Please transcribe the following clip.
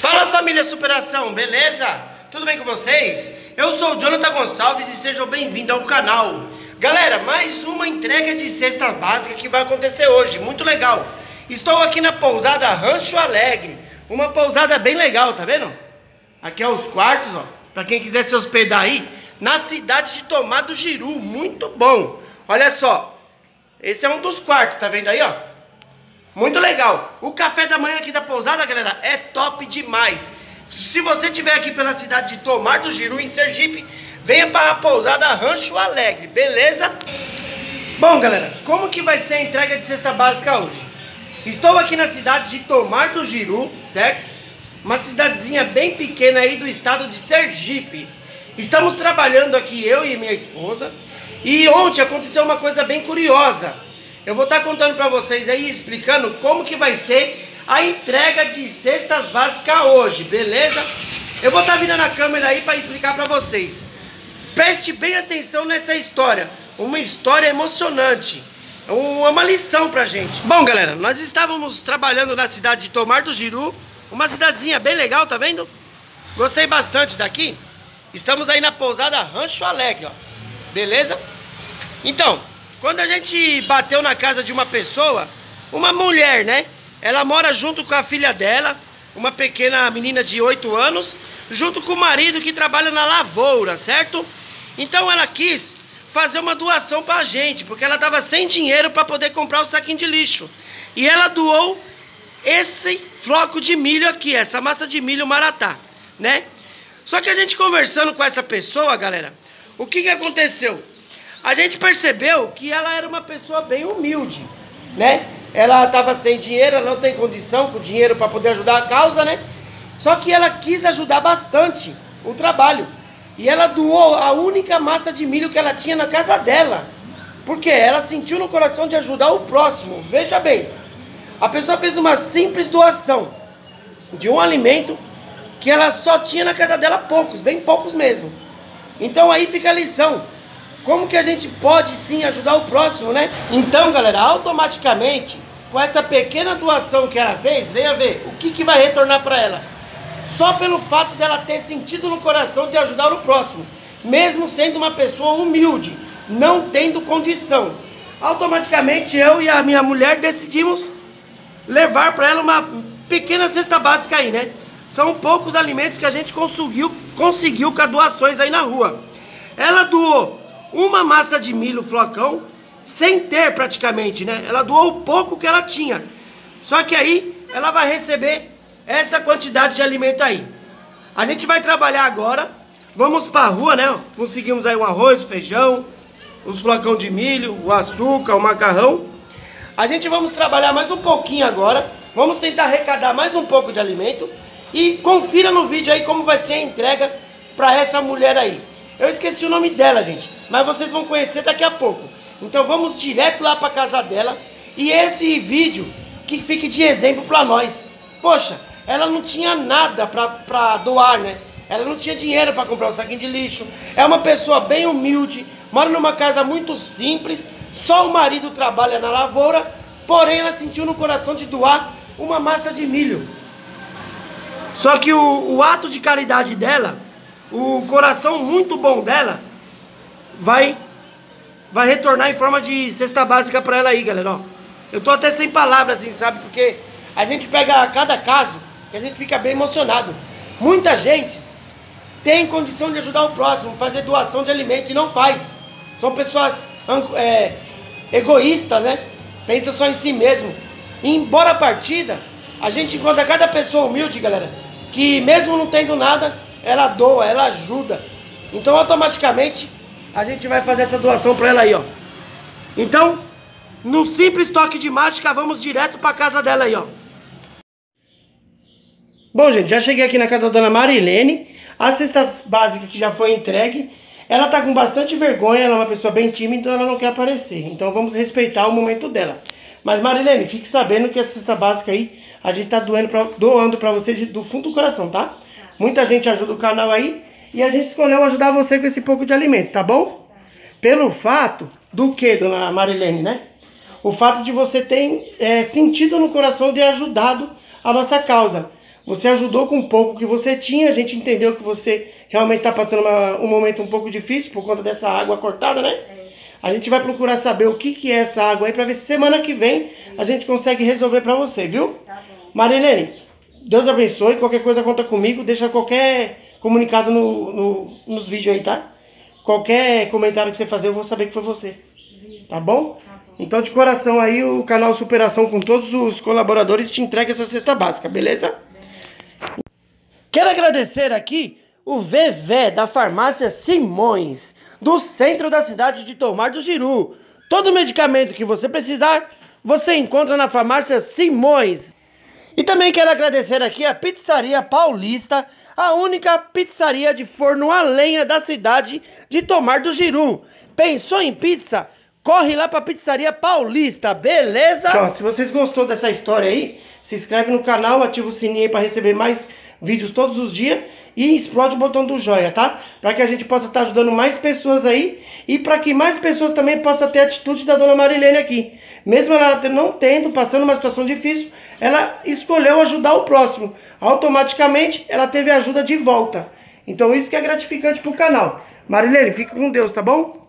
Fala, família Superação, beleza? Tudo bem com vocês? Eu sou o Jonathan Gonçalves e sejam bem-vindos ao canal. Galera, mais uma entrega de cesta básica que vai acontecer hoje, muito legal. Estou aqui na pousada Rancho Alegre, uma pousada bem legal, tá vendo? Aqui é os quartos, ó, pra quem quiser se hospedar aí, na cidade de Tomar do Jiru, muito bom. Olha só, esse é um dos quartos, tá vendo aí, ó? Muito legal. O café da manhã aqui da pousada, galera, é top demais. Se você estiver aqui pela cidade de Tomar do Jiru, em Sergipe, venha para a pousada Rancho Alegre, beleza? Bom, galera, como que vai ser a entrega de cesta básica hoje? Estou aqui na cidade de Tomar do Jiru, certo? Uma cidadezinha bem pequena aí do estado de Sergipe. Estamos trabalhando aqui, eu e minha esposa. E ontem aconteceu uma coisa bem curiosa. Eu vou estar contando para vocês aí, explicando como que vai ser a entrega de cestas básicas hoje, beleza? Eu vou estar virando a câmera aí para explicar para vocês. Preste bem atenção nessa história, uma história emocionante, uma lição pra gente. Bom, galera, nós estávamos trabalhando na cidade de Tomar do Jiru, uma cidadezinha bem legal, tá vendo? Gostei bastante daqui. Estamos aí na pousada Rancho Alegre, ó, beleza? Então, quando a gente bateu na casa de uma pessoa, uma mulher, né? Ela mora junto com a filha dela, uma pequena menina de 8 anos, junto com o marido que trabalha na lavoura, certo? Então ela quis fazer uma doação pra gente, porque ela tava sem dinheiro para poder comprar o saquinho de lixo. E ela doou esse floco de milho aqui, essa massa de milho maratá, né? Só que a gente conversando com essa pessoa, galera, o que aconteceu? A gente percebeu que ela era uma pessoa bem humilde, né? Ela estava sem dinheiro, ela não tem condição com dinheiro para poder ajudar a causa, né? Só que ela quis ajudar bastante o trabalho. E ela doou a única massa de milho que ela tinha na casa dela. Porque ela sentiu no coração de ajudar o próximo. Veja bem, a pessoa fez uma simples doação de um alimento que ela só tinha na casa dela poucos, bem poucos mesmo. Então aí fica a lição. Como que a gente pode sim ajudar o próximo, né? Então, galera, automaticamente, com essa pequena doação que ela fez, venha ver o que vai retornar para ela. Só pelo fato dela ter sentido no coração de ajudar o próximo, mesmo sendo uma pessoa humilde, não tendo condição. Automaticamente, eu e a minha mulher decidimos levar para ela uma pequena cesta básica aí, né? São poucos alimentos que a gente conseguiu com as doações aí na rua. Ela doou uma massa de milho flocão, sem ter praticamente, né? Ela doou o pouco que ela tinha. Só que aí, ela vai receber essa quantidade de alimento aí. A gente vai trabalhar agora, vamos pra rua, né? Conseguimos aí um arroz, feijão, os flocão de milho, o açúcar, o macarrão. A gente vamos trabalhar mais um pouquinho agora, vamos tentar arrecadar mais um pouco de alimento. E confira no vídeo aí como vai ser a entrega pra essa mulher aí. Eu esqueci o nome dela, gente, mas vocês vão conhecer daqui a pouco. Então vamos direto lá pra casa dela. E esse vídeo que fique de exemplo pra nós. Poxa, ela não tinha nada pra doar, né? Ela não tinha dinheiro pra comprar um saquinho de lixo. É uma pessoa bem humilde, mora numa casa muito simples. Só o marido trabalha na lavoura. Porém ela sentiu no coração de doar uma massa de milho. Só que o ato de caridade dela, o coração muito bom dela, vai retornar em forma de cesta básica pra ela aí, galera, ó. Eu tô até sem palavras, assim, sabe? Porque a gente pega cada caso que a gente fica bem emocionado. Muita gente tem condição de ajudar o próximo, fazer doação de alimento e não faz. São pessoas egoístas, né? Pensa só em si mesmo. E embora a partida, a gente encontra cada pessoa humilde, galera, que mesmo não tendo nada, ela doa, ela ajuda. Então automaticamente a gente vai fazer essa doação pra ela aí, ó. Então, num simples toque de mágica, vamos direto pra casa dela aí, ó. Bom, gente, já cheguei aqui na casa da dona Marilene. A cesta básica que já foi entregue. Ela tá com bastante vergonha, ela é uma pessoa bem tímida, então ela não quer aparecer. Então vamos respeitar o momento dela. Mas Marilene, fique sabendo que essa cesta básica aí, a gente tá doando pra você do fundo do coração, tá? Muita gente ajuda o canal aí e a gente escolheu ajudar você com esse pouco de alimento, tá bom? Pelo fato do que, dona Marilene, né? O fato de você ter sentido no coração de ajudado a nossa causa. Você ajudou com um pouco que você tinha, a gente entendeu que você realmente está passando um momento um pouco difícil por conta dessa água cortada, né? A gente vai procurar saber o que é essa água aí para ver se semana que vem a gente consegue resolver para você, viu? Tá bom. Marilene, Deus abençoe, qualquer coisa conta comigo, deixa qualquer comunicado nos vídeos aí, tá? Qualquer comentário que você fazer eu vou saber que foi você, tá bom? Tá bom. Então de coração aí o canal Superação com todos os colaboradores te entrega essa cesta básica, beleza? Quero agradecer aqui o VV da farmácia Simões, do centro da cidade de Tomar do Giru. Todo medicamento que você precisar, você encontra na farmácia Simões. E também quero agradecer aqui a Pizzaria Paulista, a única pizzaria de forno a lenha da cidade de Tomar do Giru. Pensou em pizza? Corre lá para a Pizzaria Paulista, beleza? Ó, se vocês gostou dessa história aí, se inscreve no canal, ativa o sininho aí para receber mais vídeos todos os dias e explode o botão do joia, tá? Para que a gente possa estar ajudando mais pessoas aí e para que mais pessoas também possam ter a atitude da dona Marilene aqui. Mesmo ela não tendo, passando uma situação difícil, ela escolheu ajudar o próximo. Automaticamente, ela teve ajuda de volta. Então isso que é gratificante pro canal. Marilene, fica com Deus, tá bom?